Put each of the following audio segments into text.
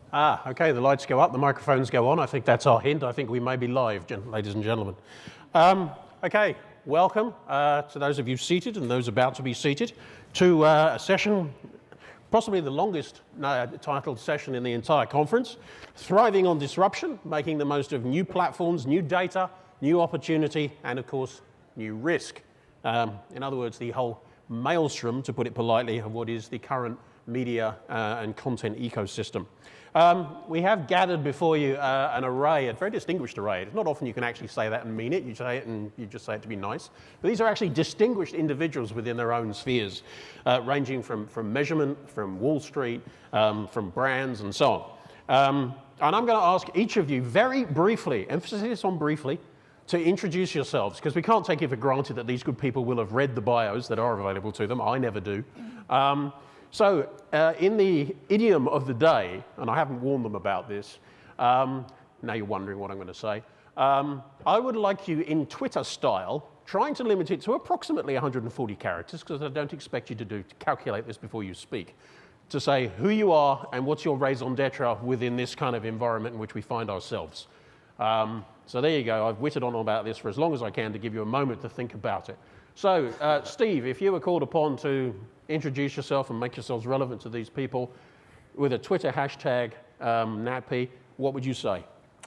Okay, the lights go up, the microphones go on. I think that's our hint. I think we may be live, ladies and gentlemen. Okay, welcome to those of you seated and those about to be seated to a session, possibly the longest titled session in the entire conference, Thriving on Disruption, making the most of new platforms, new data, new opportunity, and of course, new risk. In other words, the whole maelstrom, to put it politely, of what is the current media and content ecosystem. We have gathered before you an array, a very distinguished array. It's not often you can actually say that and mean it. You say it and you just say it to be nice. But these are actually distinguished individuals within their own spheres, ranging from measurement, from Wall Street, from brands, and so on. And I'm going to ask each of you very briefly, emphasis on briefly, to introduce yourselves, because we can't take it for granted that these good people will have read the bios that are available to them. I never do. So in the idiom of the day, and I haven't warned them about this, now you're wondering what I'm going to say, I would like you in Twitter style, trying to limit it to approximately 140 characters, because I don't expect you to calculate this before you speak, to say who you are and what's your raison d'etre within this kind of environment in which we find ourselves. So there you go. I've whittled on about this for as long as I can to give you a moment to think about it. So, Steve, if you were called upon to introduce yourself and make yourselves relevant to these people with a Twitter hashtag, NATPE, what would you say?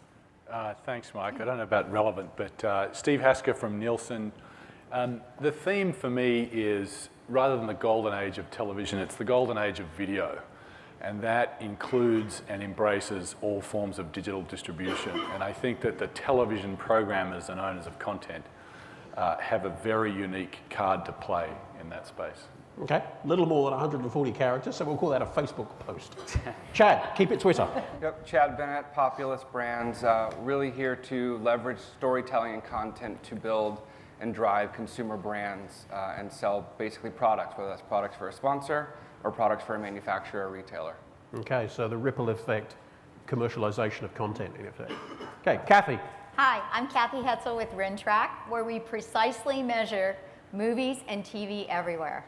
Thanks, Mike. I don't know about relevant, but Steve Hasker from Nielsen. The theme for me is, rather than the golden age of television, it's the golden age of video. And that includes and embraces all forms of digital distribution. And I think that the television programmers and owners of content have a very unique card to play in that space. Okay, a little more than 140 characters, so we'll call that a Facebook post. Chad, keep it Twitter. Yep, Chad Bennett, Populous Brands, really here to leverage storytelling and content to build and drive consumer brands and sell basically products, whether that's products for a sponsor or products for a manufacturer or retailer. Okay, so the ripple effect, commercialization of content in effect. Okay, Kathy. Hi, I'm Kathy Hetzel with RenTrack, where we precisely measure movies and TV everywhere.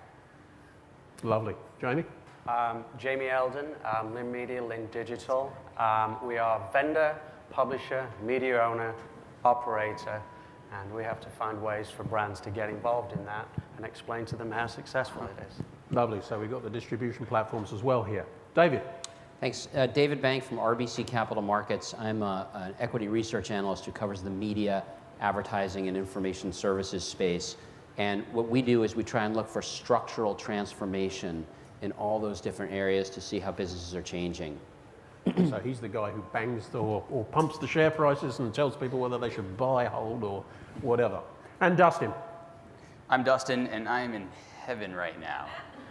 Lovely. Jamie? Jamie Eldon, Lin Media, Lin Digital. We are vendor, publisher, media owner, operator, and we have to find ways for brands to get involved in that and explain to them how successful it is. Lovely. So we've got the distribution platforms as well here. David? Thanks. David Bank from RBC Capital Markets. I'm an equity research analyst who covers the media, advertising, and information services space. And what we do is we try and look for structural transformation in all those different areas to see how businesses are changing. So he's the guy who bangs or pumps the share prices and tells people whether they should buy, hold, or whatever. And Dustin? I'm Dustin, and I am in heaven right now.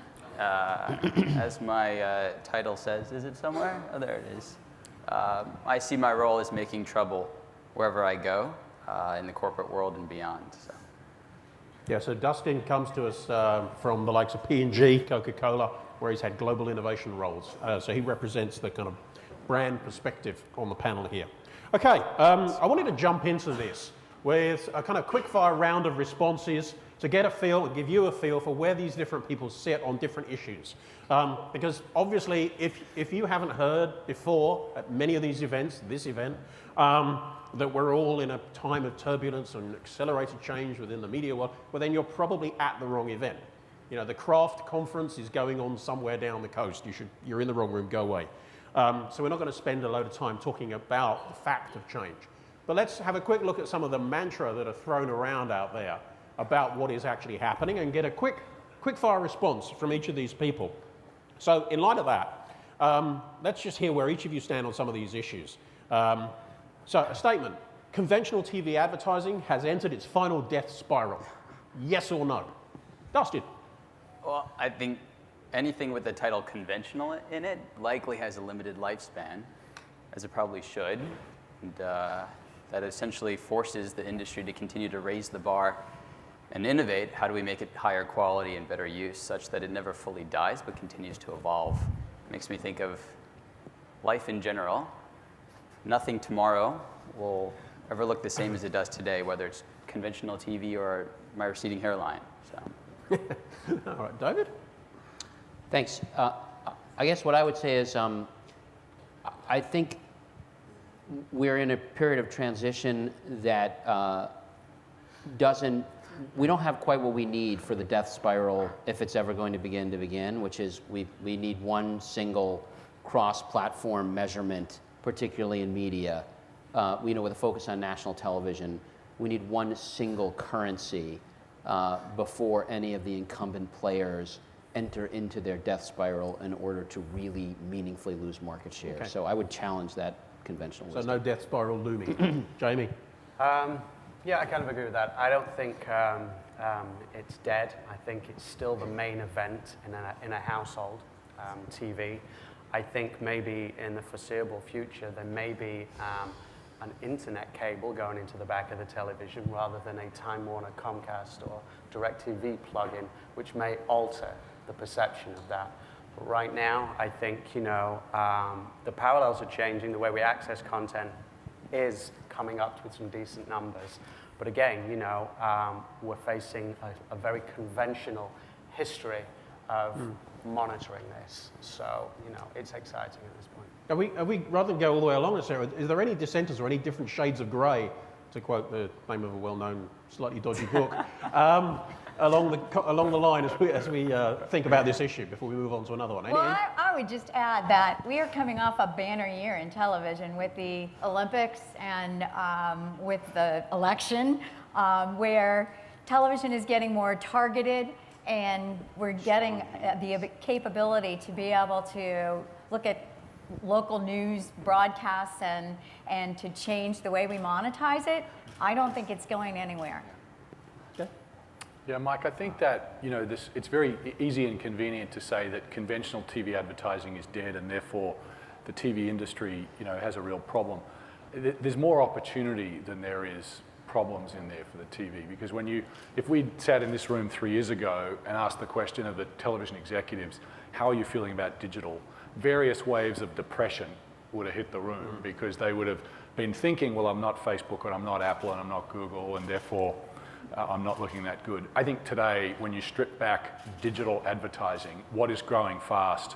As my title says, is it somewhere? Oh, there it is. I see my role as making trouble wherever I go in the corporate world and beyond. So. Yeah, so Dustin comes to us from the likes of P&G, Coca-Cola, where he's had global innovation roles. So he represents the kind of brand perspective on the panel here. Okay, I wanted to jump into this with a kind of quick-fire round of responses to get a feel, give you a feel for where these different people sit on different issues. Because obviously, if you haven't heard before at many of these events, this event, that we're all in a time of turbulence and accelerated change within the media world, well then you're probably at the wrong event. You know, the Craft conference is going on somewhere down the coast. You're in the wrong room, go away. So we're not going to spend a load of time talking about the fact of change. But let's have a quick look at some of the mantra that are thrown around out there about what is actually happening and get a quick fire response from each of these people. So in light of that, let's just hear where each of you stand on some of these issues. So a statement, conventional TV advertising has entered its final death spiral. Yes or no? Dustin? Well, I think anything with the title conventional in it likely has a limited lifespan, as it probably should. And that essentially forces the industry to continue to raise the bar and innovate. How do we make it higher quality and better use such that it never fully dies but continues to evolve? It makes me think of life in general. Nothing tomorrow will ever look the same as it does today, whether it's conventional TV or my receding hairline. So. All right, David? Thanks. I guess what I would say is I think we're in a period of transition that we don't have quite what we need for the death spiral, if it's ever going to begin, which is we need one single cross-platform measurement, particularly in media. With a focus on national television, we need one single currency before any of the incumbent players enter into their death spiral in order to really meaningfully lose market share. Okay. So I would challenge that conventional wisdom. So no death spiral looming. Jamie? Yeah, I kind of agree with that. I don't think it's dead. I think it's still the main event in a household, TV. I think maybe in the foreseeable future there may be an internet cable going into the back of the television rather than a Time Warner, Comcast, or DirecTV plug-in, which may alter the perception of that. But right now, I think the parallels are changing. The way we access content is coming up with some decent numbers. But again, we're facing a very conventional history of monitoring this. So, it's exciting at this point. Are we, rather than go all the way along this area, is there any dissenters or any different shades of grey, to quote the name of a well-known, slightly dodgy book, along the line as we think about this issue before we move on to another one? Well, I would just add that we are coming off a banner year in television with the Olympics and with the election, where television is getting more targeted, and we're getting the capability to be able to look at local news broadcasts and to change the way we monetize it. I don't think it's going anywhere. Okay. Yeah, Mike, I think that it's very easy and convenient to say that conventional TV advertising is dead, and therefore the TV industry has a real problem. There's more opportunity than there is problems in there for the TV, because if we sat in this room 3 years ago and asked the question of the television executives, how are you feeling about digital? Various waves of depression would have hit the room, because they would have been thinking, well, I'm not Facebook, and I'm not Apple, and I'm not Google, and therefore I'm not looking that good. I think today, when you strip back digital advertising, what is growing fast?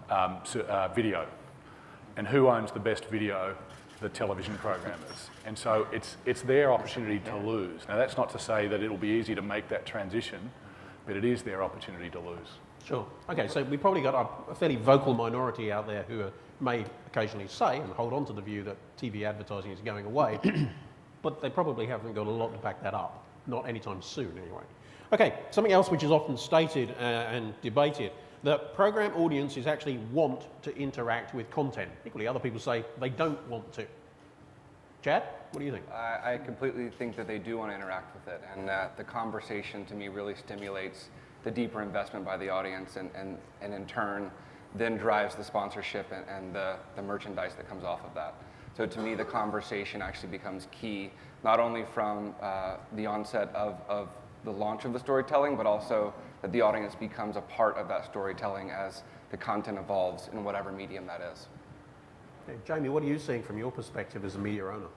Video. And who owns the best video? The television programmers. And so it's their opportunity to lose. Now, that's not to say that it'll be easy to make that transition, but it is their opportunity to lose. Sure. Okay, so we've probably got a fairly vocal minority out there who may occasionally say and hold on to the view that TV advertising is going away, but they probably haven't got a lot to back that up. Not anytime soon, anyway. Okay, something else which is often stated and debated, that program audiences actually want to interact with content. Equally, other people say they don't want to. Chad, what do you think? I completely think that they do want to interact with it, and that the conversation to me really stimulates the deeper investment by the audience, and in turn then drives the sponsorship and the merchandise that comes off of that. So to me, the conversation actually becomes key, not only from the onset of the launch of the storytelling, but also that the audience becomes a part of that storytelling as the content evolves in whatever medium that is. Okay, Jamie, what are you seeing from your perspective as a media owner?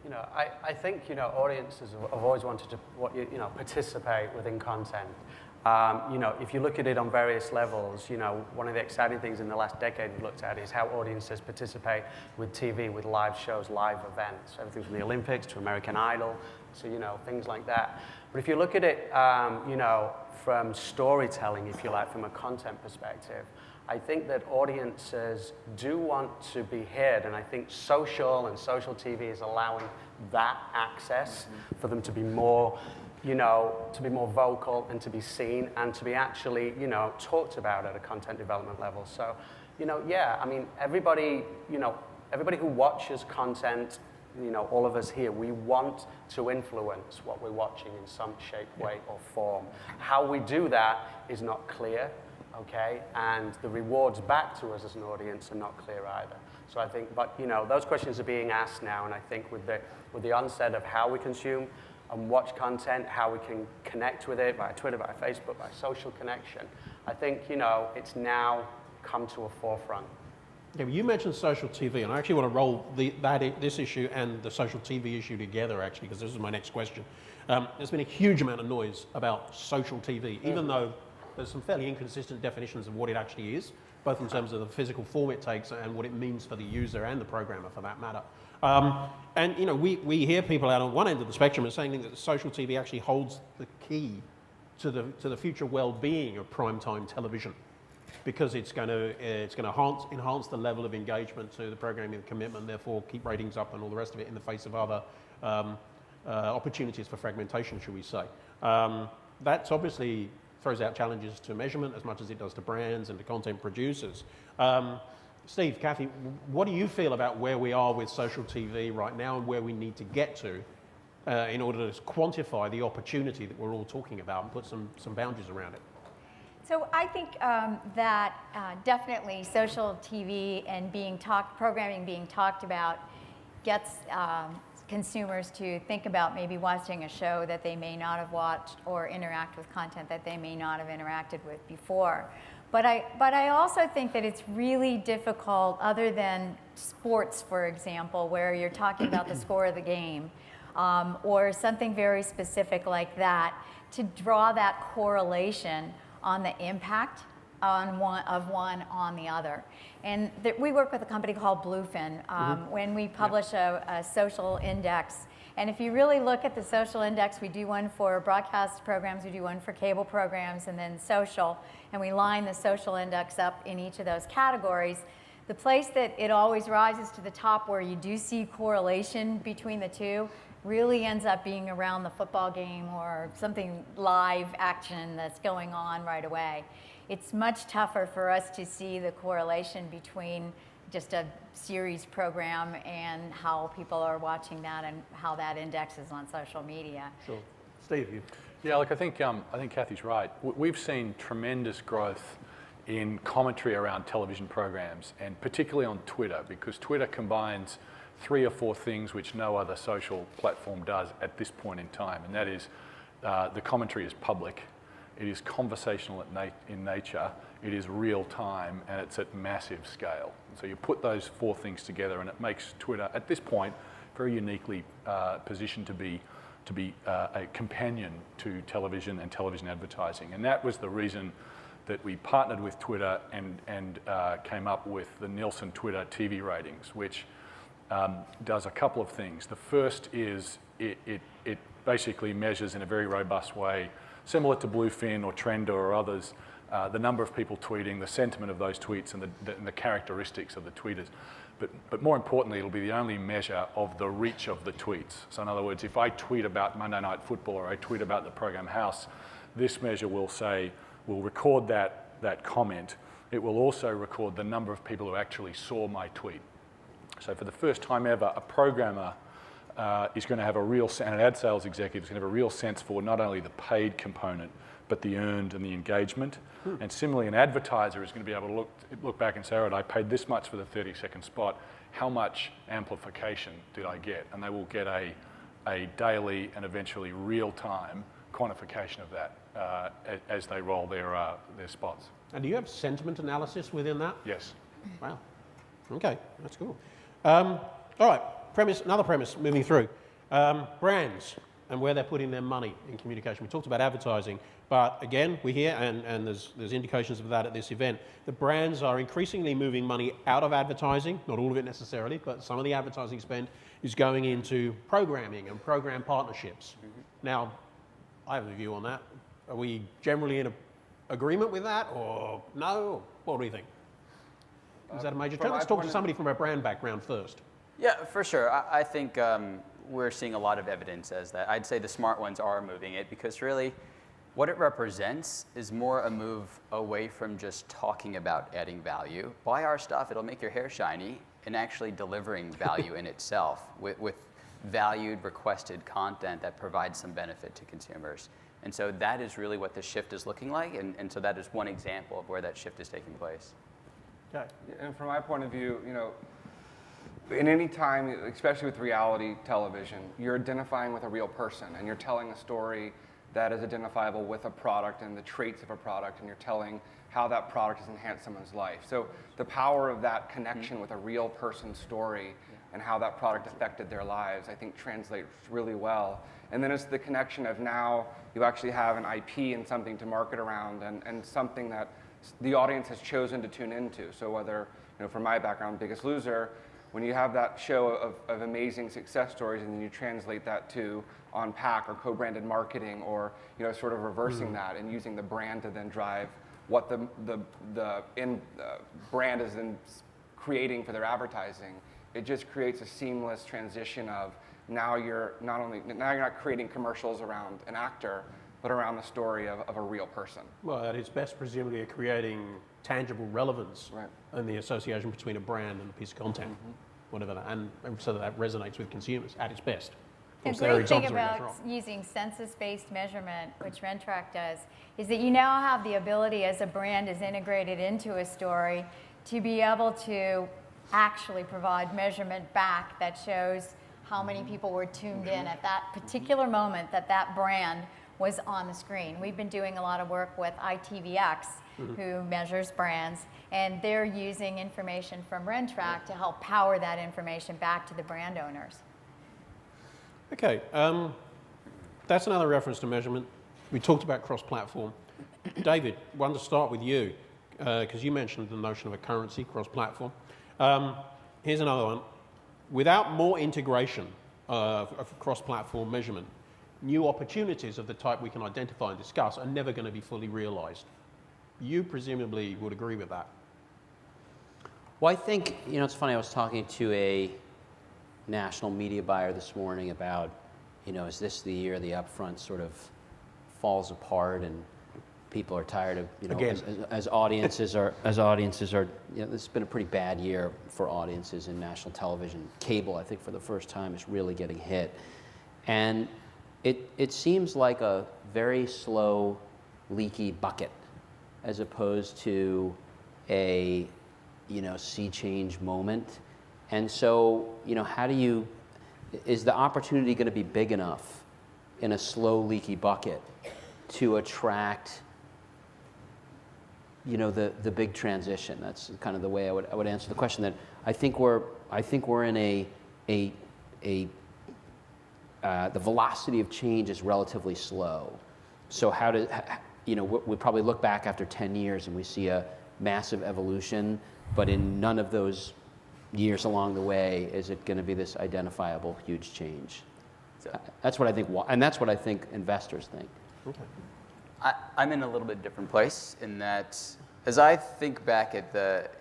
I think audiences have always wanted to participate within content. If you look at it on various levels, one of the exciting things in the last decade we've looked at is how audiences participate with TV, with live shows, live events, everything from the Olympics to American Idol, to things like that. But if you look at it, from storytelling, if you like, from a content perspective, I think that audiences do want to be heard, and I think social TV is allowing that access for them to be more vocal and to be seen and to be actually, talked about at a content development level. So, everybody who watches content, all of us here, we want to influence what we're watching in some shape, way, or form. How we do that is not clear, okay? And the rewards back to us as an audience are not clear either. So I think, but those questions are being asked now, and I think with the onset of how we consume and watch content, how we can connect with it via Twitter, via Facebook, by social connection, I think it's now come to a forefront. Yeah, well, you mentioned social TV, and I actually want to roll this issue and the social TV issue together, actually, because this is my next question. There's been a huge amount of noise about social TV, even though there's some fairly inconsistent definitions of what it actually is. both in terms of the physical form it takes and what it means for the user and the programmer for that matter. And you know, we hear people out on one end of the spectrum are saying that social TV actually holds the key to the future well-being of primetime television, because it's going to enhance the level of engagement to the programming commitment, therefore keep ratings up and all the rest of it in the face of other opportunities for fragmentation, should we say. That's obviously throws out challenges to measurement as much as it does to brands and to content producers. Steve, Kathy, what do you feel about where we are with social TV right now and where we need to get to in order to quantify the opportunity that we're all talking about and put some boundaries around it? So I think that definitely social TV and programming being talked about gets consumers to think about maybe watching a show that they may not have watched or interact with content that they may not have interacted with before. But I also think that it's really difficult, other than sports, for example, where you're talking about the score of the game, or something very specific like that, to draw that correlation on the impact on one on the other. And we work with a company called Bluefin when we publish a social index. And if you really look at the social index, we do one for broadcast programs, we do one for cable programs, and then social. And we line the social index up in each of those categories. The place that it always rises to the top where you do see correlation between the two really ends up being around the football game or something live action that's going on right away. It's much tougher for us to see the correlation between just a series program and how people are watching that and how that indexes on social media. Sure. Steve, you? Yeah, look, I think Kathy's right. We've seen tremendous growth in commentary around television programs, and particularly on Twitter, because Twitter combines 3 or 4 things which no other social platform does at this point in time, and that is the commentary is public, it is conversational in nature, it is real time, and it's at massive scale. And so you put those 4 things together and it makes Twitter, at this point, very uniquely positioned to be a companion to television and television advertising. And that was the reason that we partnered with Twitter and came up with the Nielsen Twitter TV ratings, which does a couple of things. The first is it basically measures in a very robust way, similar to Bluefin or Trender or others, the number of people tweeting, the sentiment of those tweets, and the characteristics of the tweeters. But more importantly, it'll be the only measure of the reach of the tweets. So in other words, if I tweet about Monday Night Football or I tweet about the program House, this measure will record that comment. It will also record the number of people who actually saw my tweet. So for the first time ever, a programmer is going to have and an ad sales executive is going to have a real sense for not only the paid component, but the earned and the engagement. And similarly, an advertiser is going to be able to look back and say, all right, I paid this much for the 30-second spot. How much amplification did I get? And they will get a daily and eventually real-time quantification of that as they roll their spots. And do you have sentiment analysis within that? Yes. Wow. Okay, that's cool. All right, another premise moving through. Brands and where they're putting their money in communication. We talked about advertising, but again, we hear, and there's indications of that at this event, the brands are increasingly moving money out of advertising, not all of it necessarily, but some of the advertising spend is going into programming and program partnerships. Now, I have a view on that. Are we generally in agreement with that, or no? What do you think? Is that a major trend? Let's talk to somebody from a brand background first. Yeah, for sure. I think we're seeing a lot of evidence as that. I'd say the smart ones are moving it, because really what it represents is more a move away from just talking about adding value. Buy our stuff, it'll make your hair shiny, and actually delivering value in itself with valued, requested content that provides some benefit to consumers. And so that is really what the shift is looking like, and so that is one example of where that shift is taking place. Okay. And from my point of view, in any time, especially with reality television, you're identifying with a real person, and you're telling a story that is identifiable with a product and the traits of a product, and you're telling how that product has enhanced someone's life. So the power of that connection with a real person's story and how that product affected their lives, I think translates really well. And then it's the connection of now you actually have an IP and something to market around, and something that the audience has chosen to tune into. So whether, from my background, Biggest Loser, when you have that show of amazing success stories and then you translate that to on-pack or co-branded marketing, or sort of reversing that and using the brand to then drive what the brand is then creating for their advertising, it just creates a seamless transition of now you're not creating commercials around an actor, but around the story of a real person. Well, at its best, presumably, you're creating tangible relevance in the association between a brand and a piece of content, whatever that, and so that resonates with consumers at its best. The great thing about using census-based measurement, which Rentrack does, is that you now have the ability, as a brand is integrated into a story, to be able to actually provide measurement back that shows how many people were tuned in at that particular moment that that brand was on the screen. We've been doing a lot of work with ITVX, who measures brands, and they're using information from Rentrack to help power that information back to the brand owners. Okay, that's another reference to measurement. We talked about cross-platform. David, wanted to start with you, because you mentioned the notion of a currency, cross-platform. Here's another one. Without more integration of cross-platform measurement, new opportunities of the type we can identify and discuss are never going to be fully realized. You presumably would agree with that. Well, I think, it's funny, I was talking to a national media buyer this morning about, is this the year the upfront sort of falls apart and people are tired of, as audiences are, this has been a pretty bad year for audiences in national television. Cable, I think, for the first time is really getting hit. And it seems like a very slow, leaky bucket, as opposed to a, sea change moment. And so, is the opportunity going to be big enough in a slow, leaky bucket to attract, the big transition? That's kind of the way I would answer the question. That I think we're in the velocity of change is relatively slow. So we probably look back after 10 years and we see a massive evolution, but in none of those years along the way is it going to be this identifiable huge change. So that's what I think, and that's what I think investors think. Okay. I'm in a little bit different place in that, as I think back at the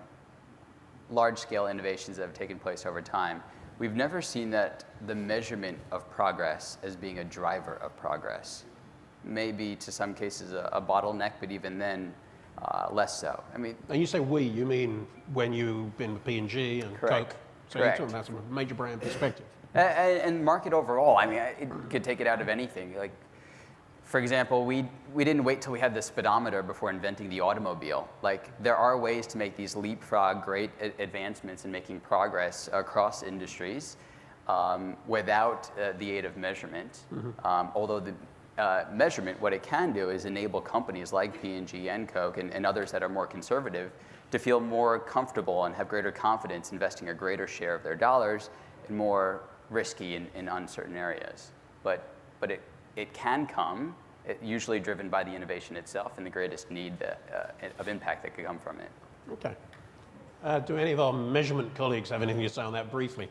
large-scale innovations that have taken place over time, we've never seen that the measurement of progress as being a driver of progress. Maybe to some cases a bottleneck, but even then, less so. I mean, and you say we, you mean when you've been with P&G and Coke? So you're talking about from a major brand perspective. And market overall. I mean, it could take it out of anything. Like, for example, we didn't wait till we had the speedometer before inventing the automobile. Like, there are ways to make these leapfrog great advancements in making progress across industries without the aid of measurement. Although the measurement, what it can do is enable companies like P&G and Coke and others that are more conservative to feel more comfortable and have greater confidence investing a greater share of their dollars in more risky and uncertain areas. But it can come, usually driven by the innovation itself and the greatest need of impact that could come from it. Okay. Do any of our measurement colleagues have anything to say on that briefly?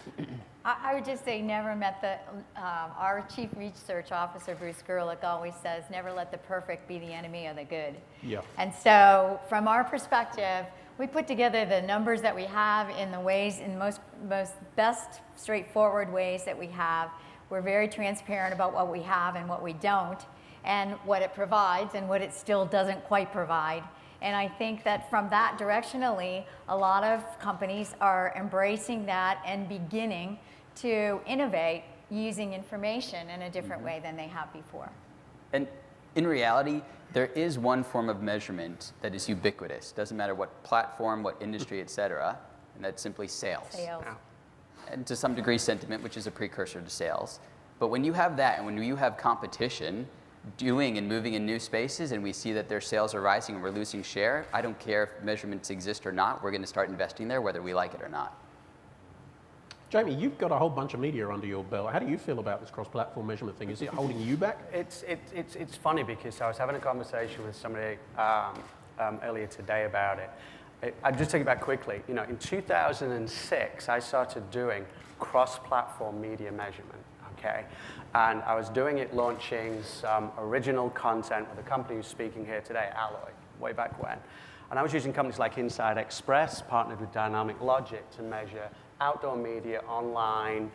I would just say never met our Chief Research Officer, Bruce Gerlich, always says, never let the perfect be the enemy of the good. Yeah. And so from our perspective, we put together the numbers that we have in the ways, in most best straightforward ways that we have. We're very transparent about what we have and what we don't, and what it provides and what it still doesn't quite provide. And I think that from that directionally, a lot of companies are embracing that and beginning to innovate using information in a different way than they have before. And in reality, there is one form of measurement that is ubiquitous. Doesn't matter what platform, what industry, et cetera, and that's simply sales. Sales. And to some degree sentiment, which is a precursor to sales. But when you have that and when you have competition doing and moving in new spaces and we see that their sales are rising and we're losing share, I don't care if measurements exist or not, we're going to start investing there whether we like it or not. Jamie, you've got a whole bunch of media under your belt. How do you feel about this cross-platform measurement thing? Is it holding you back? It's funny because I was having a conversation with somebody earlier today about it. I'll just take it back quickly. You know, in 2006, I started doing cross-platform media measurement, okay? And I was doing it launching some original content with a company who's speaking here today, Alloy, way back when. And I was using companies like Inside Express, partnered with Dynamic Logic to measure outdoor media, online,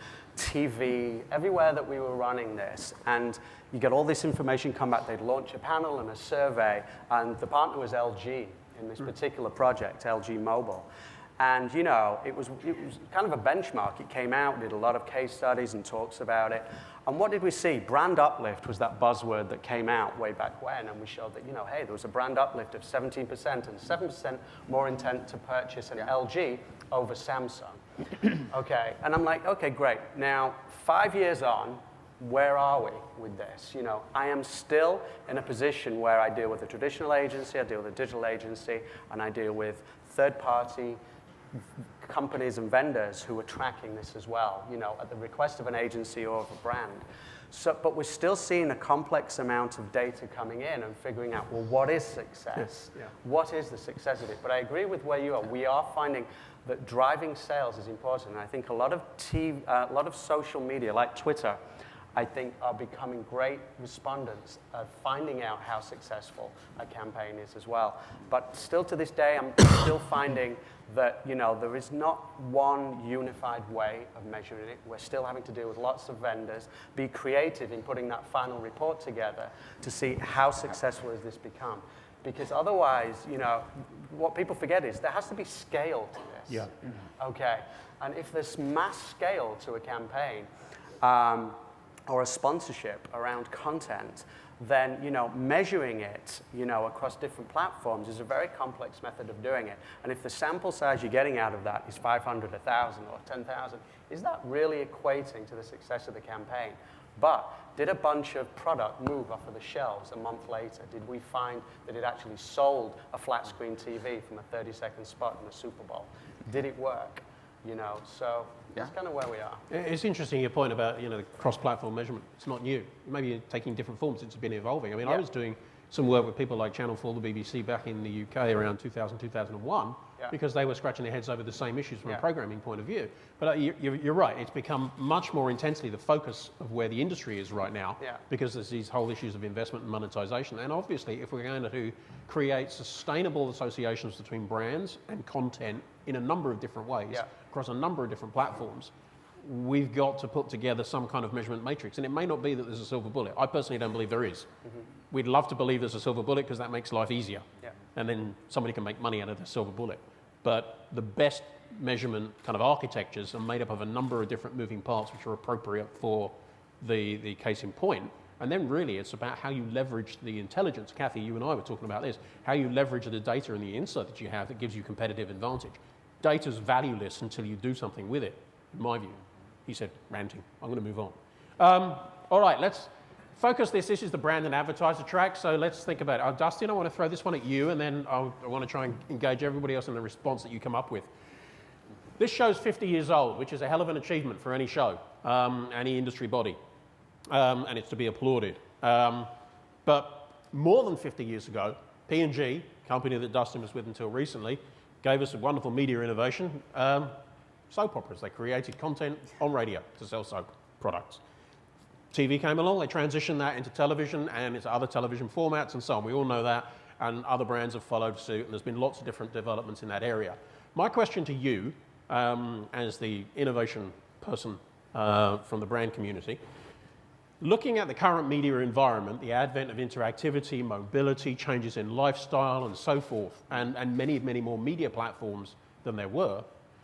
TV, everywhere that we were running this. And you get all this information come back. They'd launch a panel and a survey, and the partner was LG in this particular project, LG Mobile. And you know, it was kind of a benchmark. It came out, did a lot of case studies and talks about it. And what did we see? Brand uplift was that buzzword that came out way back when, and we showed that, you know, hey, there was a brand uplift of 17% and 7% more intent to purchase an LG over Samsung. Okay, and I'm like, okay, great. Now, 5 years on, where are we with this? You know, I am still in a position where I deal with a traditional agency, I deal with a digital agency, and I deal with third-party companies and vendors who are tracking this as well, you know, at the request of an agency or of a brand. So, but we're still seeing a complex amount of data coming in and figuring out, well, what is success? Yes, yeah. What is the success of it? But I agree with where you are. We are finding that driving sales is important. And I think a lot of social media, like Twitter, I think are becoming great respondents of finding out how successful a campaign is as well. But still to this day, I'm still finding that, you know, there is not one unified way of measuring it. We're still having to deal with lots of vendors, be creative in putting that final report together to see how successful has this become. Because otherwise, you know, what people forget is there has to be scale to this. Yeah. Okay. And if there's mass scale to a campaign, or a sponsorship around content, then, you know, measuring it, you know, across different platforms is a very complex method of doing it. And if the sample size you're getting out of that is 500, 1,000, or 10,000, is that really equating to the success of the campaign? But did a bunch of product move off of the shelves a month later? Did we find that it actually sold a flat screen TV from a 30-second spot in the Super Bowl? Did it work? You know, so that's kind of where we are. It's interesting your point about, you know, the cross-platform measurement. It's not new. Maybe taking different forms. It's been evolving. I mean, I was doing some work with people like Channel 4, the BBC back in the UK around 2000, 2001, because they were scratching their heads over the same issues from a programming point of view. But you're right. It's become much more intensely the focus of where the industry is right now, because there's these whole issues of investment and monetization. And obviously, if we're going to create sustainable associations between brands and content in a number of different ways, across a number of different platforms, we've got to put together some kind of measurement matrix. And it may not be that there's a silver bullet. I personally don't believe there is. We'd love to believe there's a silver bullet because that makes life easier. And then somebody can make money out of the silver bullet. But the best measurement kind of architectures are made up of a number of different moving parts which are appropriate for the case in point. And then really it's about how you leverage the intelligence. Kathy, you and I were talking about this, how you leverage the data and the insight that you have that gives you competitive advantage. Data's valueless until you do something with it, in my view. He said, ranting. I'm going to move on. All right, let's focus this. This is the brand and advertiser track, so let's think about it. Dustin, I want to throw this one at you, and then I want to try and engage everybody else in the response that you come up with. This show's 50 years old, which is a hell of an achievement for any show, any industry body, and it's to be applauded. But more than 50 years ago, P&G, company that Dustin was with until recently, gave us a wonderful media innovation, soap operas. They created content on radio to sell soap products. TV came along, they transitioned that into television and into other television formats and so on. We all know that, and other brands have followed suit, and there's been lots of different developments in that area. My question to you, as the innovation person from the brand community, looking at the current media environment, the advent of interactivity, mobility, changes in lifestyle and so forth, and many, many more media platforms than there were,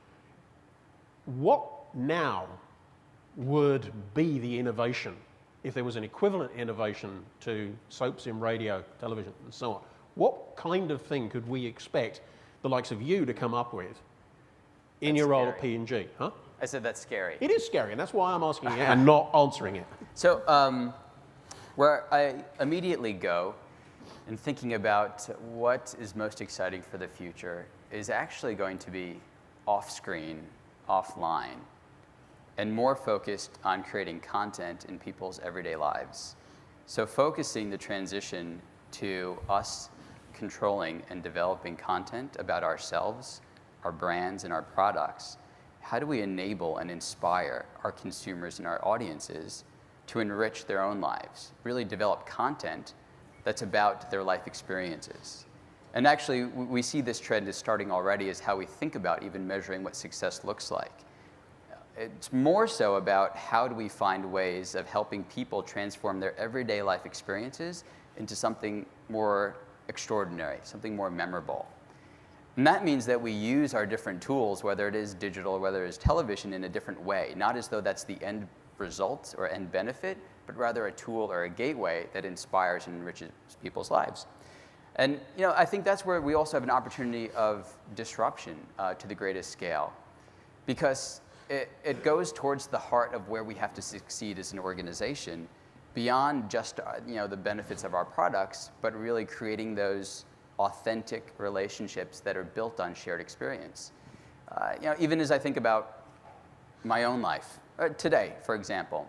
what now would be the innovation if there was an equivalent innovation to soaps in radio, television, and so on? What kind of thing could we expect the likes of you to come up with in your role at P&G? Huh? I said that's scary. It is scary, and that's why I'm asking it and not answering it. So where I immediately go in thinking about what is most exciting for the future is actually going to be off-screen, offline. and more focused on creating content in people's everyday lives. So focusing the transition to us controlling and developing content about ourselves, our brands, and our products, how do we enable and inspire our consumers and our audiences to enrich their own lives, really develop content that's about their life experiences? And actually, we see this trend is starting already as how we think about even measuring what success looks like. It's more so about how do we find ways of helping people transform their everyday life experiences into something more extraordinary, something more memorable. And that means that we use our different tools, whether it is digital or whether it is television, in a different way, not as though that's the end result or end benefit, but rather a tool or a gateway that inspires and enriches people's lives. And I think that's where we also have an opportunity of disruption to the greatest scale, because it goes towards the heart of where we have to succeed as an organization, beyond just the benefits of our products, but really creating those authentic relationships that are built on shared experience. Even as I think about my own life, today, for example.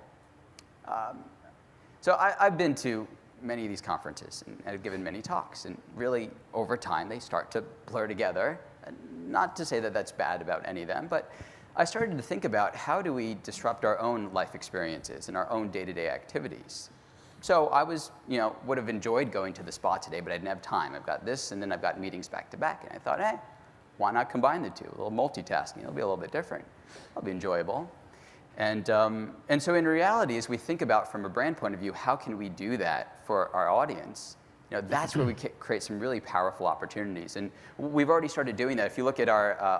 So I've been to many of these conferences and have given many talks, and really over time they start to blur together. And not to say that that's bad about any of them, but I started to think about how do we disrupt our own life experiences and our own day-to-day activities. So I would have enjoyed going to the spa today, but I didn't have time. I've got this, and then I've got meetings back to back, and I thought, hey, why not combine the two? A little multitasking, it'll be a little bit different. It'll be enjoyable. And so in reality, as we think about from a brand point of view, how can we do that for our audience? That's where we create some really powerful opportunities. And we've already started doing that. If you look at our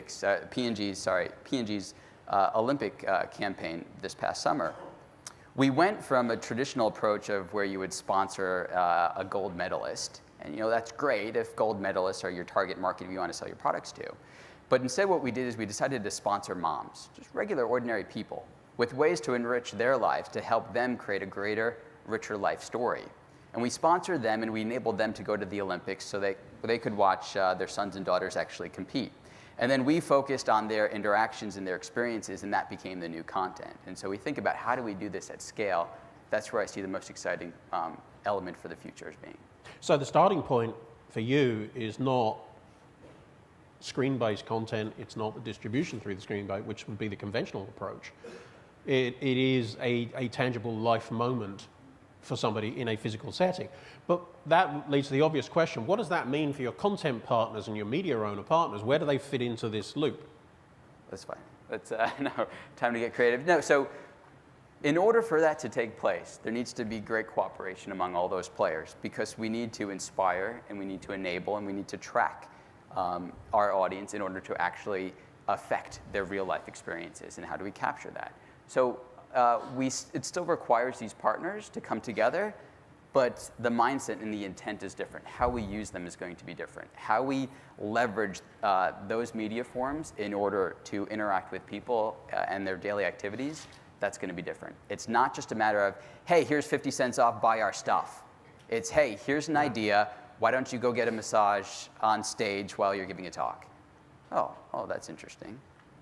P&G's Olympic campaign this past summer, we went from a traditional approach of where you would sponsor a gold medalist. And that's great if gold medalists are your target market you want to sell your products to. But instead what we did is we decided to sponsor moms, just regular, ordinary people, with ways to enrich their lives to help them create a greater, richer life story. And we sponsored them, and we enabled them to go to the Olympics so they could watch their sons and daughters actually compete. And then we focused on their interactions and their experiences, and that became the new content. And so we think about how do we do this at scale. That's where I see the most exciting element for the future as being. So the starting point for you is not screen-based content, it's not the distribution through the screen-based, which would be the conventional approach. It is a tangible life moment for somebody in a physical setting. But that leads to the obvious question, what does that mean for your content partners and your media owner partners? Where do they fit into this loop? That's fine. That's no, time to get creative. No, so in order for that to take place, there needs to be great cooperation among all those players, because we need to inspire, and we need to enable, and we need to track our audience in order to actually affect their real life experiences. And how do we capture that? So it still requires these partners to come together, but the mindset and the intent is different. How we use them is going to be different. How we leverage those media forms in order to interact with people and their daily activities, that's going to be different. It's not just a matter of, hey, here's 50 cents off, buy our stuff. It's, hey, here's an idea. Why don't you go get a massage on stage while you're giving a talk? Oh, that's interesting.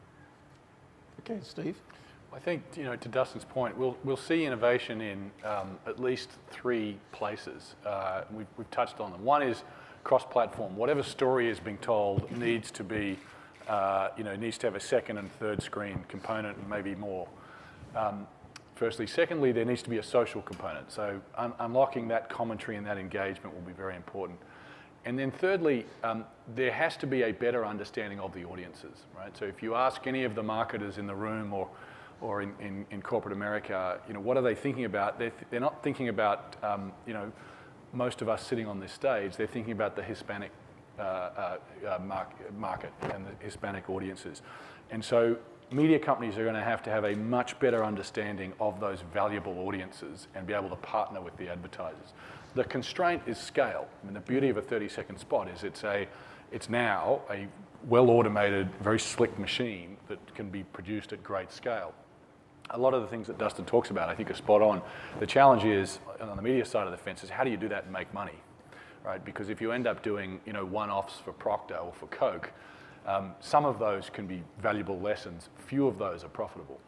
Okay, Steve? I think, to Dustin's point, we'll see innovation in at least 3 places. We've touched on them. One is cross-platform. Whatever story is being told needs to be, needs to have a second and third screen component, and maybe more. Firstly. Secondly, there needs to be a social component. So unlocking that commentary and that engagement will be very important. And then thirdly, there has to be a better understanding of the audiences, right? So if you ask any of the marketers in the room or in corporate America, what are they thinking about? They're not thinking about, most of us sitting on this stage. They're thinking about the Hispanic market and the Hispanic audiences. And so media companies are going to have a much better understanding of those valuable audiences and be able to partner with the advertisers. The constraint is scale. I mean, the beauty of a 30-second spot is it's now a well-automated, very slick machine that can be produced at great scale. A lot of the things that Dustin talks about, I think, are spot on. The challenge is, on the media side of the fence, is how do you do that and make money, right? Because if you end up doing, one-offs for Procter or for Coke, some of those can be valuable lessons. Few of those are profitable.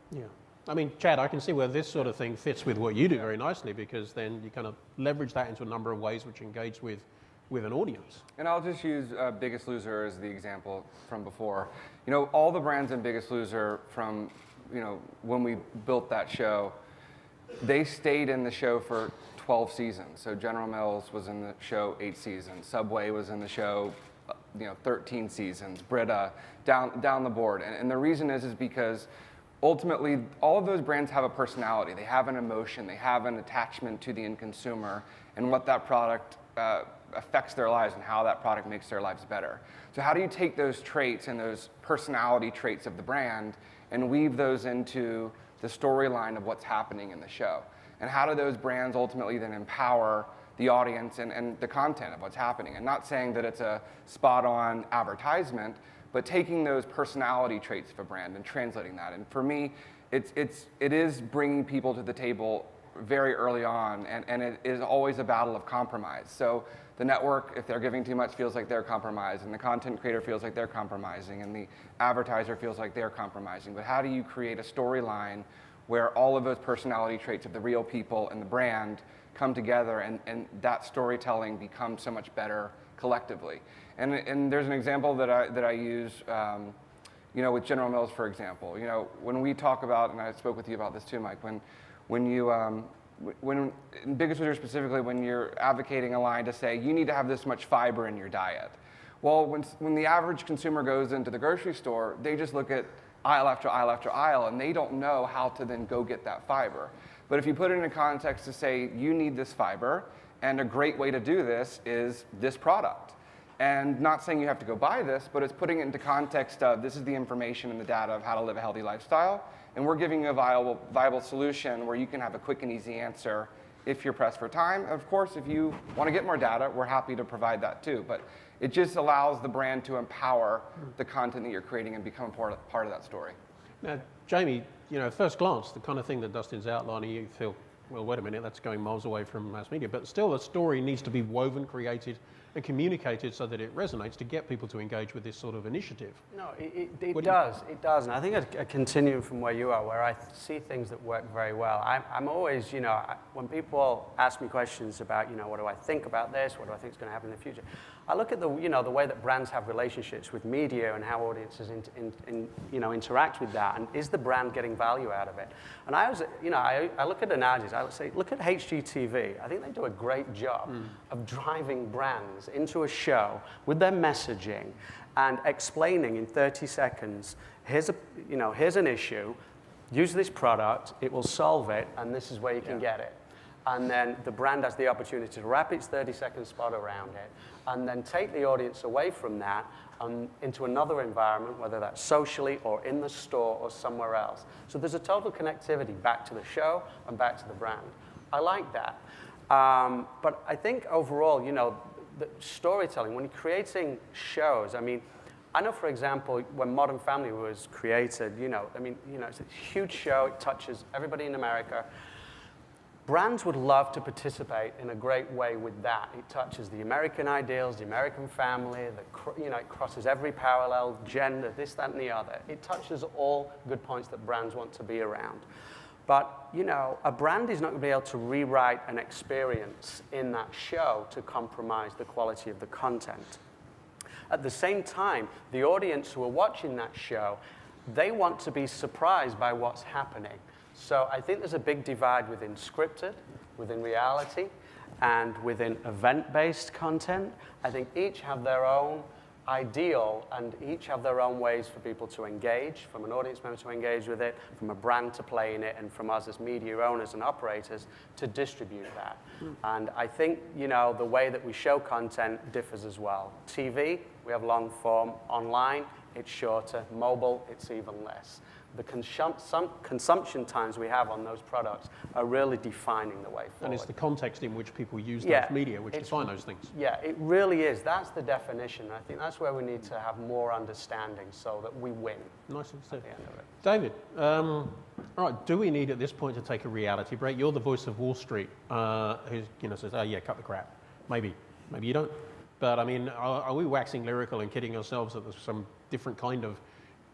Yeah. I mean, Chad, I can see where this sort of thing fits with what you do very nicely, because then you kind of leverage that into a number of ways which engage with an audience. And I'll just use Biggest Loser as the example from before. You know, all the brands in Biggest Loser from, you know, when we built that show, they stayed in the show for 12 seasons. So General Mills was in the show 8 seasons. Subway was in the show, 13 seasons. Brita, down the board. And the reason is because ultimately, all of those brands have a personality. They have an emotion. They have an attachment to the end consumer and what that product affects their lives and how that product makes their lives better. So how do you take those traits and those personality traits of the brand and weave those into the storyline of what's happening in the show? And how do those brands ultimately then empower the audience and the content of what's happening? And not saying that it's a spot-on advertisement, but taking those personality traits of a brand and translating that. And for me, it is bringing people to the table very early on, and it is always a battle of compromise. So the network, if they're giving too much, feels like they're compromised, and the content creator feels like they're compromising, and the advertiser feels like they're compromising. But how do you create a storyline where all of those personality traits of the real people and the brand come together, and that storytelling becomes so much better collectively? And there's an example that I use, with General Mills, for example. When we talk about, and I spoke with you about this too, Mike, when in Biggest Loser specifically, when you're advocating a line to say you need to have this much fiber in your diet. Well, when the average consumer goes into the grocery store, they just look at aisle after aisle after aisle, and they don't know how to then go get that fiber. But if you put it in a context to say you need this fiber, and a great way to do this is this product. And not saying you have to go buy this, but it's putting it into context of this is the information and the data of how to live a healthy lifestyle. And we're giving you a viable solution where you can have a quick and easy answer if you're pressed for time. Of course, if you want to get more data, we're happy to provide that too. But it just allows the brand to empower the content that you're creating and become part of that story. Now, Jamie, at first glance, the kind of thing that Dustin's outlining, you feel, well, wait a minute, that's going miles away from mass media. But still, the story needs to be woven, created, and communicated so that it resonates to get people to engage with this sort of initiative. No, it does. It does. And I think a continuum from where you are, where I see things that work very well. I'm always, when people ask me questions about, what do I think about this? What do I think is going to happen in the future? I look at the way that brands have relationships with media and how audiences interact with that, and is the brand getting value out of it? And I look at analogies. I would say, look at HGTV. I think they do a great job of driving brands into a show with their messaging and explaining in 30 seconds, here's an issue, use this product, it will solve it, and this is where you can get it. And then the brand has the opportunity to wrap its 30-second spot around it, and then take the audience away from that and into another environment, whether that's socially or in the store or somewhere else. So there's a total connectivity back to the show and back to the brand. I like that. But I think overall, the storytelling, when you're creating shows, I know, for example, when Modern Family was created, it's a huge show. It touches everybody in America. Brands would love to participate in a great way with that. It touches the American ideals, the American family, it crosses every parallel, gender, this, that, and the other. It touches all good points that brands want to be around. But, a brand is not going to be able to rewrite an experience in that show to compromise the quality of the content. At the same time, the audience who are watching that show, they want to be surprised by what's happening. So I think there's a big divide within scripted, within reality, and within event-based content. I think each have their own ideal and each have their own ways for people to engage, from an audience member to engage with it, from a brand to play in it, and from us as media owners and operators to distribute that. And I think, the way that we show content differs as well. TV, we have long form. Online, it's shorter. Mobile, it's even less. The consumption times we have on those products are really defining the way forward. And it's the context in which people use those media which define those things. Yeah, it really is. That's the definition. I think that's where we need to have more understanding so that we win. Nice and at the end of it. David, all right, do we need at this point to take a reality break? You're the voice of Wall Street who says, oh yeah, cut the crap. Maybe you don't. But are we waxing lyrical and kidding ourselves that there's some different kind of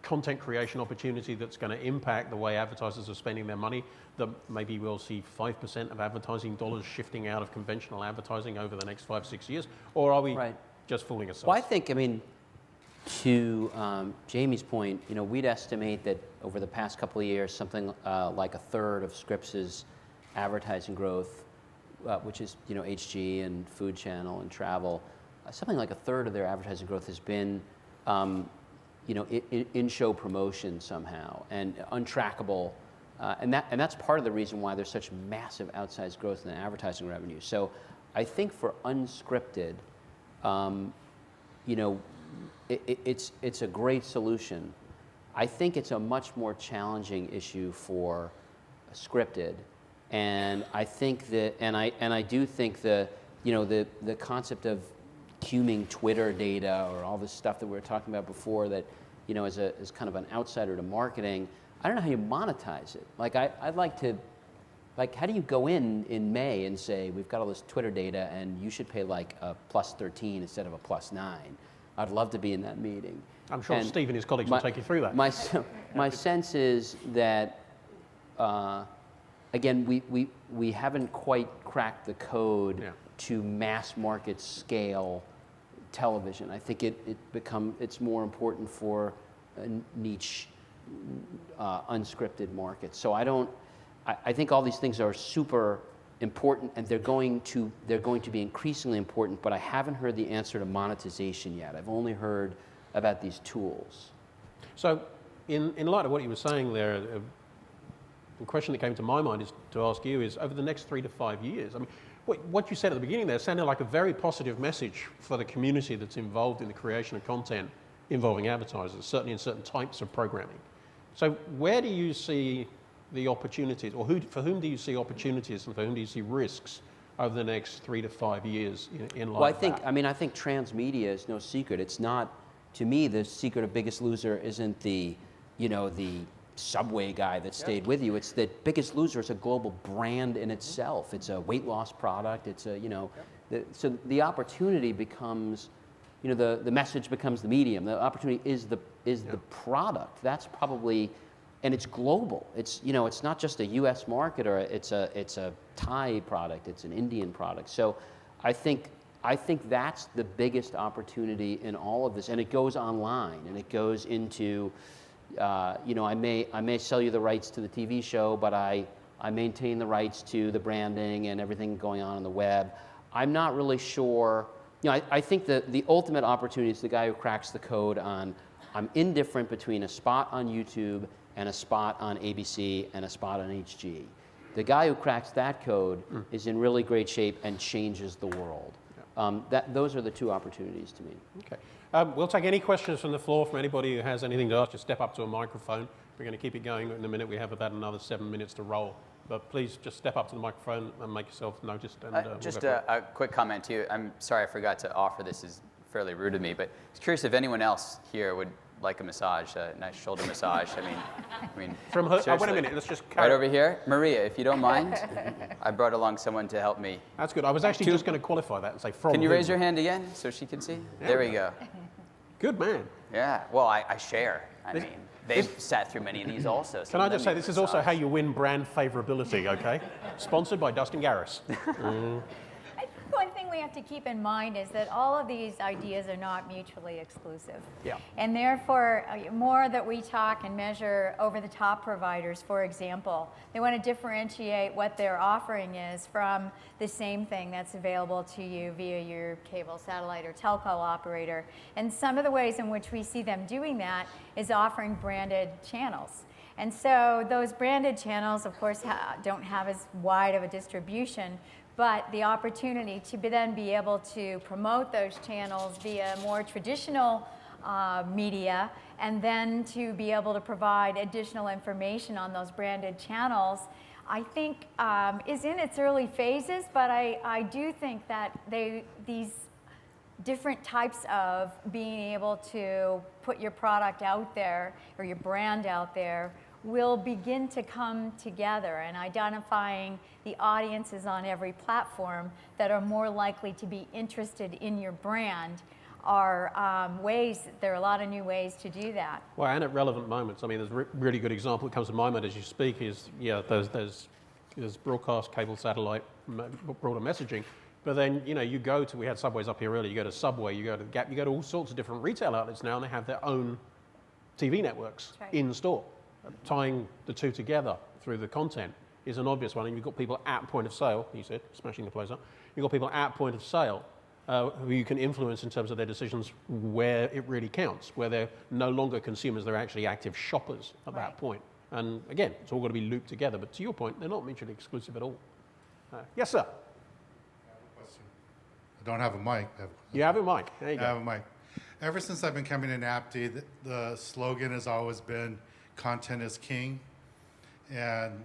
content creation opportunity that's going to impact the way advertisers are spending their money, that maybe we'll see 5% of advertising dollars shifting out of conventional advertising over the next 5-6 years? Or are we just fooling ourselves? Well, I think, I mean, to Jamie's point, you know, we'd estimate that over the past couple of years, something like a third of Scripps' advertising growth, which is, you know, HG and Food Channel and travel, something like a third of their advertising growth has been, you know, in-show promotion somehow and untrackable, and that's part of the reason why there's such massive outsized growth in the advertising revenue. So I think for unscripted, you know, it's a great solution. I think it's a much more challenging issue for scripted, and I think that, and I do think the, you know, the concept of cuming Twitter data or all this stuff that we were talking about before, that, you know, as kind of an outsider to marketing, I don't know how you monetize it. Like I'd like to, like, how do you go in May and say we've got all this Twitter data and you should pay like a +13 instead of a +9? I'd love to be in that meeting. I'm sure Steve and his colleagues will take you through that. My sense is that, again, we haven't quite cracked the code to mass market scale television. I think it's more important for a niche, unscripted market. So I think all these things are super important, and they're going to be increasingly important, but I haven't heard the answer to monetization yet. I've only heard about these tools. So in light of what you were saying there, the question that came to my mind is to ask you is, over the next 3 to 5 years, I mean, what you said at the beginning there sounded like a very positive message for the community that's involved in the creation of content involving advertisers, certainly in certain types of programming. So where do you see the opportunities, or for whom do you see opportunities and for whom do you see risks over the next 3 to 5 years in light of that? I mean, I think transmedia is no secret. It's not, to me, the secret of Biggest Loser isn't the, you know, the Subway guy that stayed with you. It's that Biggest Loser is a global brand in itself. It's a weight loss product. It's a, you know, so the opportunity becomes, you know, the message becomes the medium. The opportunity is the product. That's probably, and it's global. It's, you know, it's not just a U.S. market, or it's a Thai product. It's an Indian product. So I think that's the biggest opportunity in all of this, and it goes online, and it goes into, you know, I may sell you the rights to the TV show, but I maintain the rights to the branding and everything going on the web. I'm not really sure. You know, I think the ultimate opportunity is the guy who cracks the code on, I'm indifferent between a spot on YouTube and a spot on ABC and a spot on HG. The guy who cracks that code is in really great shape and changes the world. Those are the two opportunities to me. Okay. We'll take any questions from the floor from anybody who has anything to ask. Just step up to a microphone. We're going to keep it going in a minute. We have about another 7 minutes to roll. But please just step up to the microphone and make yourself noticed. And, just a quick comment too. I'm sorry I forgot to offer this. Is fairly rude of me, but I was curious if anyone else here would like a massage, a nice shoulder massage. I mean. From her, wait a minute, let's just right over here. Maria, if you don't mind, I brought along someone to help me. That's good. I was actually just going to qualify that and say from. Can you raise your hand again so she can see? Yeah. There we go. Good man. Yeah, well, I share. I mean, they've sat through many of these also. Can I just say, this is also how you win brand favorability, okay? Sponsored by Dustin Garris. One thing we have to keep in mind is that all of these ideas are not mutually exclusive. Yeah. And therefore, more that we talk and measure over-the-top providers, for example, they want to differentiate what their offering is from the same thing that's available to you via your cable, satellite, or telco operator. And some of the ways in which we see them doing that is offering branded channels. And so those branded channels, of course, don't have as wide of a distribution, but the opportunity to then be able to promote those channels via more traditional media, and then to be able to provide additional information on those branded channels, I think is in its early phases, but I do think that these different types of being able to put your product out there or your brand out there will begin to come together, and identifying the audiences on every platform that are more likely to be interested in your brand ways, there are a lot of new ways to do that. Well, and at relevant moments. I mean, there's a really good example that comes to my mind as you speak is, yeah, there's broadcast, cable, satellite, broader messaging. But then, you know, you go to, we had Subways up here earlier, you go to Subway, you go to Gap, you go to all sorts of different retail outlets now, and they have their own TV networks in store. Tying the two together through the content is an obvious one. And you've got people at point of sale, you said, smashing the place up. You've got people at point of sale who you can influence in terms of their decisions where it really counts, where they're no longer consumers, they're actually active shoppers at that point. And again, it's all got to be looped together. But to your point, they're not mutually exclusive at all. Yes, sir? I don't have a mic. You have a mic. There you go. I have a mic. Ever since I've been coming to NATPE, the slogan has always been, content is king. And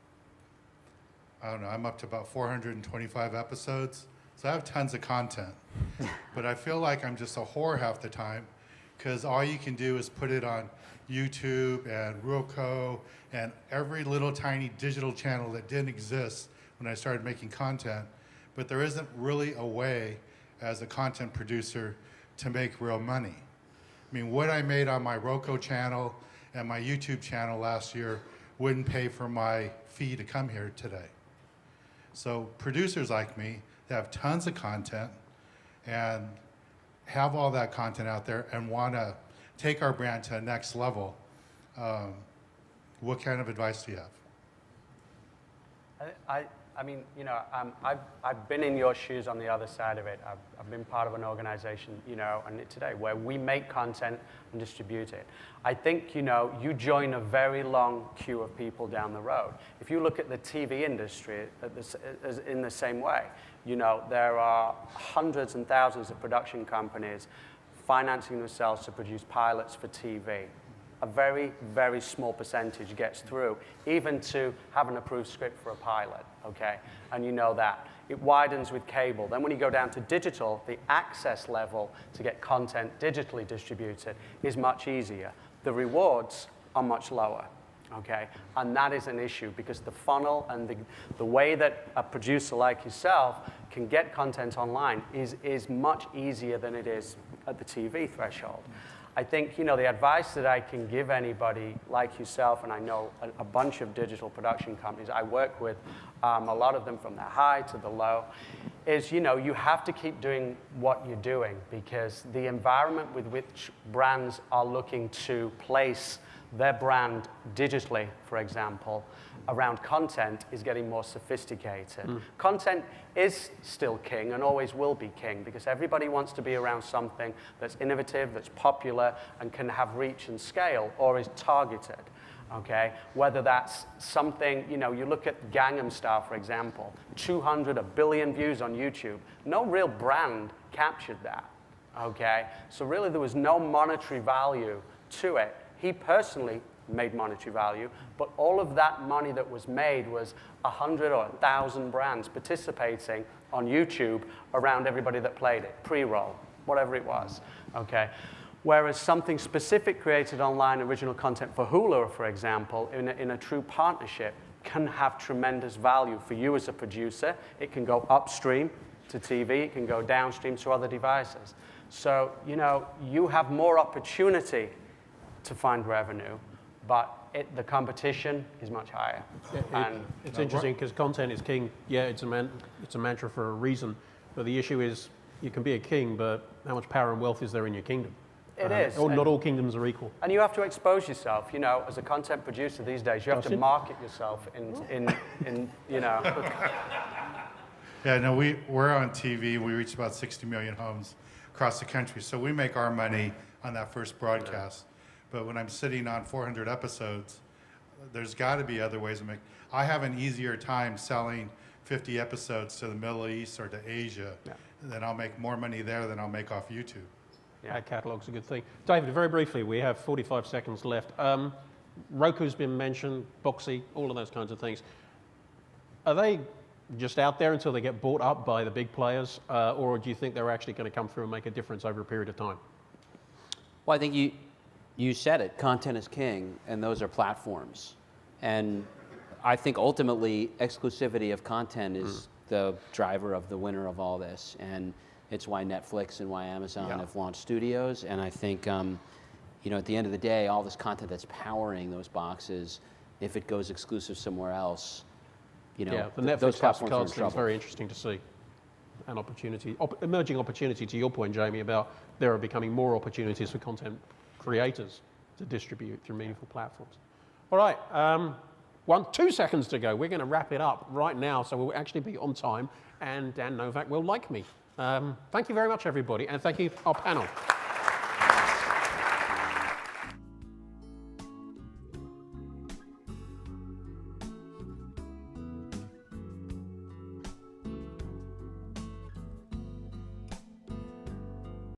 I don't know, I'm up to about 425 episodes. So I have tons of content. But I feel like I'm just a whore half the time because all you can do is put it on YouTube and Roku and every little tiny digital channel that didn't exist when I started making content. But there isn't really a way as a content producer to make real money. I mean, what I made on my Roku channel and my YouTube channel last year wouldn't pay for my fee to come here today. So producers like me that have tons of content and have all that content out there and want to take our brand to the next level, what kind of advice do you have? I mean, you know, I've been in your shoes on the other side of it. I've been part of an organization, you know, and today where we make content and distribute it. I think, you know, you join a very long queue of people down the road. If you look at the TV industry in the same way, you know, there are hundreds and thousands of production companies financing themselves to produce pilots for TV. A very, very small percentage gets through, even to have an approved script for a pilot, okay? And you know that. It widens with cable. Then when you go down to digital, the access level to get content digitally distributed is much easier. The rewards are much lower, okay? And that is an issue because the funnel and the way that a producer like yourself can get content online is much easier than it is at the TV threshold. I think, you know, the advice that I can give anybody like yourself, and I know a bunch of digital production companies, I work with a lot of them from the high to the low, is, you know, you have to keep doing what you're doing because the environment with which brands are looking to place their brand digitally, for example, around content is getting more sophisticated. Content is still king and always will be king because everybody wants to be around something that's innovative, that's popular, and can have reach and scale or is targeted, okay? Whether that's something, you know, you look at Gangnam Style, for example, 1 billion views on YouTube. No real brand captured that, okay? So really there was no monetary value to it. He personally made monetary value, but all of that money that was made was 100 or 1,000 brands participating on YouTube around everybody that played it, pre-roll, whatever it was, okay? Whereas something specific created online, original content for Hulu, for example, in a true partnership, can have tremendous value for you as a producer. It can go upstream to TV, it can go downstream to other devices. So, you know, you have more opportunity to find revenue, but the competition is much higher. It's interesting because content is king. Yeah, it's a mantra for a reason. But the issue is you can be a king, but how much power and wealth is there in your kingdom? It is. Not all kingdoms are equal. And you have to expose yourself. You know, as a content producer these days, you have to market yourself in you know. Yeah, no, we're on TV. We reach about 60 million homes across the country. So we make our money on that first broadcast. But when I'm sitting on 400 episodes, there's got to be other ways to make. I have an easier time selling 50 episodes to the Middle East or to Asia. Then I'll make more money there than I'll make off YouTube. Yeah, catalog's a good thing. David, very briefly, we have 45 seconds left. Roku's been mentioned, Boxy, all of those kinds of things. Are they just out there until they get bought up by the big players, or do you think they're actually going to come through and make a difference over a period of time? Well, I think you said it, content is king, and those are platforms. And I think ultimately exclusivity of content is the driver of the winner of all this. And It's why Netflix and why Amazon have launched studios. And I think, you know, at the end of the day, all this content that's powering those boxes, if it goes exclusive somewhere else, you know, the Netflix those House of platforms are in Cards thing is trouble. very interesting to see. An opportunity, emerging opportunity to your point, Jamie, about there are becoming more opportunities for content creators to distribute through meaningful platforms. All right, 2 seconds to go. We're going to wrap it up right now, so we'll actually be on time, and Dan Novak will like me. Thank you very much, everybody, and thank you, our panel.